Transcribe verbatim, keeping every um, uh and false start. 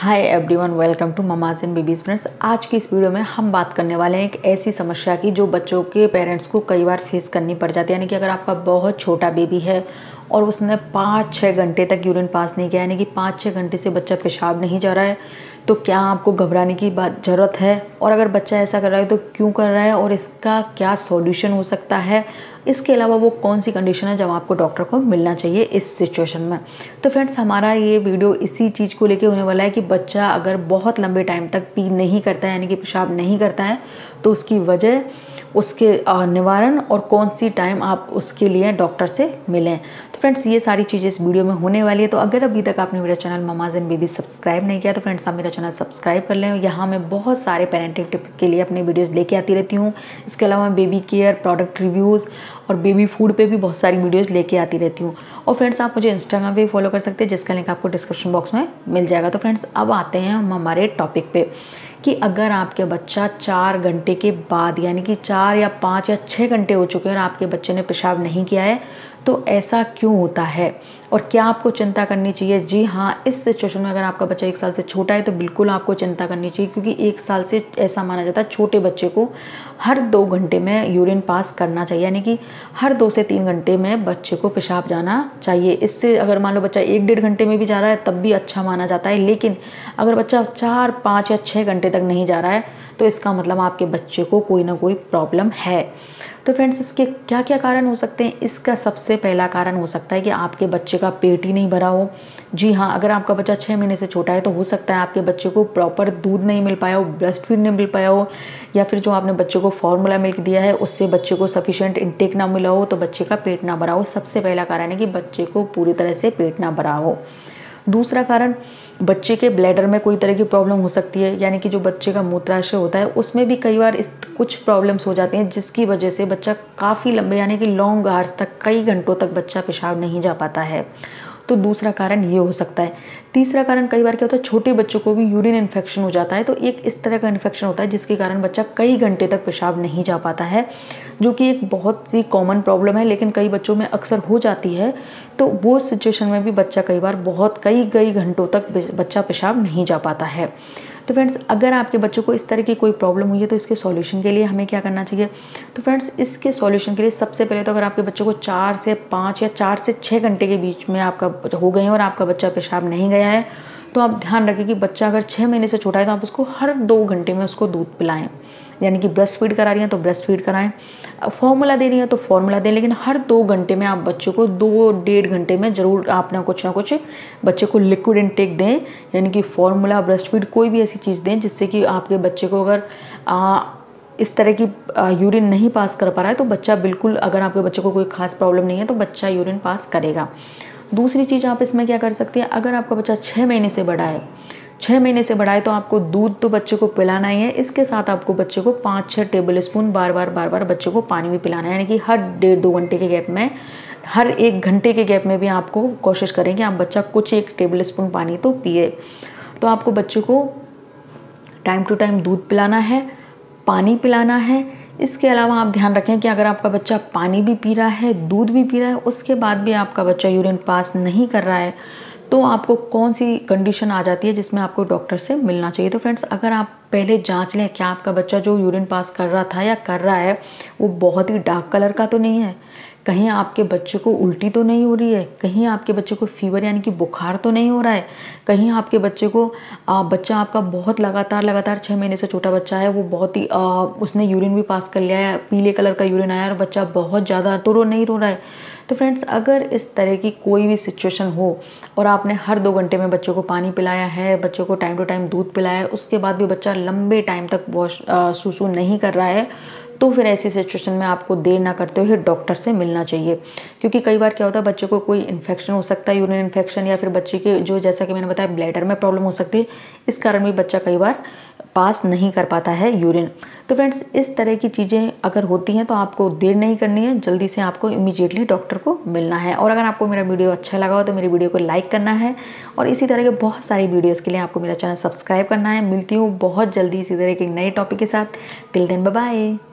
Hi everyone, welcome to mamas and babies friends. आज की इस वीडियो में हम बात करने वाले हैं एक ऐसी समस्या की जो बच्चों के पेरेंट्स को कई बार फेस करनी पड़ जाती है। यानी कि अगर आपका बहुत छोटा बेबी है और उसने पाँच छः घंटे तक यूरिन पास नहीं किया, यानी कि पाँच छः घंटे से बच्चा पेशाब नहीं जा रहा है, तो क्या आपको घबराने की बात ज़रूरत है? और अगर बच्चा ऐसा कर रहा है तो क्यों कर रहा है और इसका क्या सॉल्यूशन हो सकता है? इसके अलावा वो कौन सी कंडीशन है जब आपको डॉक्टर को मिलना चाहिए इस सिचुएशन में। तो फ्रेंड्स, हमारा ये वीडियो इसी चीज़ को लेके होने वाला है कि बच्चा अगर बहुत लंबे टाइम तक पी नहीं करता है, यानी कि पेशाब नहीं करता है, तो उसकी वजह, उसके निवारण और कौन सी टाइम आप उसके लिए डॉक्टर से मिलें। तो फ्रेंड्स, ये सारी चीज़ें इस वीडियो में होने वाली है। तो अगर अभी तक आपने मेरा channel mamas and baby subscribe नहीं किया तो फ्रेंड्स आप मेरा चैनल सब्सक्राइब कर लें। यहाँ मैं बहुत सारे पेरेंटिंग टिप के लिए अपने वीडियोज़ लेके आती रहती हूँ। इसके अलावा मैं बेबी केयर, प्रोडक्ट रिव्यूज़ और बेबी फूड पे भी बहुत सारी वीडियोज़ लेके आती रहती हूँ। और फ्रेंड्स, आप मुझे इंस्टाग्राम पे भी फॉलो कर सकते हैं, जिसका लिंक आपको डिस्क्रिप्शन बॉक्स में मिल जाएगा। तो फ्रेंड्स, अब आते हैं हम हमारे टॉपिक पे कि अगर आपके बच्चा चार घंटे के बाद, यानी कि चार या पाँच या छः घंटे हो चुके हैं और आपके बच्चे ने पेशाब नहीं किया है, तो ऐसा क्यों होता है और क्या आपको चिंता करनी चाहिए? जी हाँ, इस सिचुएशन में अगर आपका बच्चा एक साल से छोटा है तो बिल्कुल आपको चिंता करनी चाहिए, क्योंकि एक साल से ऐसा माना जाता है छोटे बच्चे को हर दो घंटे में यूरिन पास करना चाहिए, यानी कि हर दो से तीन घंटे में बच्चे को पेशाब जाना चाहिए। इससे अगर मान लो बच्चा एक डेढ़ घंटे में भी जा रहा है तब भी अच्छा माना जाता है, लेकिन अगर बच्चा चार पाँच या छः घंटे तक नहीं जा रहा है तो इसका मतलब आपके बच्चे को कोई ना कोई प्रॉब्लम है। तो फ्रेंड्स, इसके क्या क्या कारण हो सकते हैं? इसका सबसे पहला कारण हो सकता है कि आपके बच्चे का पेट ही नहीं भरा हो। जी हाँ, अगर आपका बच्चा छः महीने से छोटा है तो हो सकता है आपके बच्चे को प्रॉपर दूध नहीं मिल पाया हो, ब्रेस्ट फीड नहीं मिल पाया हो, या फिर जो आपने बच्चे को फॉर्मूला मिल्क दिया है उससे बच्चे को सफिशिएंट इंटेक ना मिला हो, तो बच्चे का पेट ना भरा हो। सबसे पहला कारण है कि बच्चे को पूरी तरह से पेट ना भरा हो। दूसरा कारण, बच्चे के ब्लैडर में कोई तरह की प्रॉब्लम हो सकती है, यानी कि जो बच्चे का मूत्राशय होता है उसमें भी कई बार इस कुछ प्रॉब्लम्स हो जाती हैं, जिसकी वजह से बच्चा काफ़ी लंबे, यानी कि लॉन्ग आवर्स तक, कई घंटों तक बच्चा पेशाब नहीं जा पाता है। तो दूसरा कारण ये हो सकता है। तीसरा कारण, कई बार क्या होता है छोटे बच्चों को भी यूरिन इन्फेक्शन हो जाता है, तो एक इस तरह का इन्फेक्शन होता है जिसके कारण बच्चा कई घंटे तक पेशाब नहीं जा पाता है, जो कि एक बहुत सी कॉमन प्रॉब्लम है, लेकिन कई बच्चों में अक्सर हो जाती है। तो वो सिचुएशन में भी बच्चा कई बार बहुत कई कई घंटों तक बच्चा पेशाब नहीं जा पाता है। तो फ्रेंड्स, अगर आपके बच्चों को इस तरह की कोई प्रॉब्लम हुई है तो इसके सॉल्यूशन के लिए हमें क्या करना चाहिए? तो फ्रेंड्स, इसके सॉल्यूशन के लिए सबसे पहले तो अगर आपके बच्चों को चार से पाँच या चार से छः घंटे के बीच में आपका हो गए हैं और आपका बच्चा पेशाब नहीं गया है, तो आप ध्यान रखें कि बच्चा अगर छः महीने से छोटा है तो आप उसको हर दो घंटे में उसको दूध पिलाएं। यानी कि ब्रेस्ट फीड करा रही हैं तो ब्रेस्ट फीड कराएं, फॉर्मूला दे रही हैं तो फॉर्मूला दें, लेकिन हर दो घंटे में आप बच्चों को दो डेढ़ घंटे में ज़रूर आपने कुछ ना कुछ बच्चे को लिक्विड इनटेक दें, यानी कि फॉर्मूला, ब्रेस्ट फीड, कोई भी ऐसी चीज़ दें जिससे कि आपके बच्चे को अगर आ, इस तरह की यूरिन नहीं पास कर पा रहा है तो बच्चा बिल्कुल, अगर आपके बच्चे को कोई खास प्रॉब्लम नहीं है तो बच्चा यूरिन पास करेगा। दूसरी चीज़ आप इसमें क्या कर सकती हैं, अगर आपका बच्चा छः महीने से बड़ा है छः महीने से बड़ा है तो आपको दूध तो बच्चे को पिलाना ही है, इसके साथ आपको बच्चे को पाँच छः टेबल स्पून बार बार बार बार बच्चे को पानी भी पिलाना है, यानी कि हर डेढ़ दो घंटे के गैप में, हर एक घंटे के गैप में भी आपको कोशिश करें कि आप बच्चा कुछ एक टेबल स्पून पानी तो पिए। तो आपको बच्चे को टाइम टू टाइम दूध पिलाना है, पानी पिलाना है। इसके अलावा आप ध्यान रखें कि अगर आपका बच्चा पानी भी पी रहा है, दूध भी पी रहा है, उसके बाद भी आपका बच्चा यूरिन पास नहीं कर रहा है, तो आपको कौन सी कंडीशन आ जाती है जिसमें आपको डॉक्टर से मिलना चाहिए? तो फ्रेंड्स, अगर आप पहले जांच लें क्या आपका बच्चा जो यूरिन पास कर रहा था या कर रहा है वो बहुत ही डार्क कलर का तो नहीं है, कहीं आपके बच्चे को उल्टी तो नहीं हो रही है, कहीं आपके बच्चे को फीवर यानी कि बुखार तो नहीं हो रहा है, कहीं आपके बच्चे को आ, बच्चा आपका बहुत लगातार लगातार छः महीने से छोटा बच्चा है, वो बहुत ही आ, उसने यूरिन भी पास कर लिया है, पीले कलर का यूरिन आया और बच्चा बहुत ज़्यादा तो रो नहीं रो रहा है। तो फ्रेंड्स, अगर इस तरह की कोई भी सिचुएशन हो और आपने हर दो घंटे में बच्चों को पानी पिलाया है, बच्चों को टाइम टू टाइम दूध पिलाया है, उसके बाद भी बच्चा लंबे टाइम तक वॉश सूसू नहीं कर रहा है, तो फिर ऐसी सिचुएशन में आपको देर ना करते हुए डॉक्टर से मिलना चाहिए। क्योंकि कई बार क्या होता है बच्चे को कोई इन्फेक्शन हो सकता है, यूरिन इन्फेक्शन, या फिर बच्चे के जो, जैसा कि मैंने बताया, ब्लैडर में प्रॉब्लम हो सकती है, इस कारण भी बच्चा कई बार पास नहीं कर पाता है यूरिन। तो फ्रेंड्स, इस तरह की चीज़ें अगर होती हैं तो आपको देर नहीं करनी है, जल्दी से आपको इमीडिएटली डॉक्टर को मिलना है। और अगर आपको मेरा वीडियो अच्छा लगा हो तो मेरी वीडियो को लाइक करना है, और इसी तरह के बहुत सारी वीडियोज़ के लिए आपको मेरा चैनल सब्सक्राइब करना है। मिलती हूँ बहुत जल्दी इसी तरह के नए टॉपिक के साथ। Till then, bye bye.